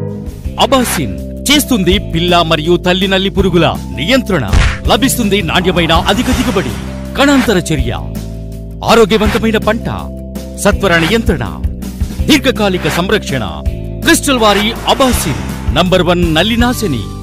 అబాసిన్ చేస్తుంది పిల్ల మరియు తల్లి నల్లి పురుగుల నియంత్రణ. లభిస్తుంది నాణ్యమైన అధిక దిగుబడి, కణాంతర చర్య, ఆరోగ్యవంతమైన పంట, సత్వర నియంత్రణ, దీర్ఘకాలిక సంరక్షణ. క్రిస్టల్ వారి అబాసిన్ నంబర్ 1 నల్లినాశిని.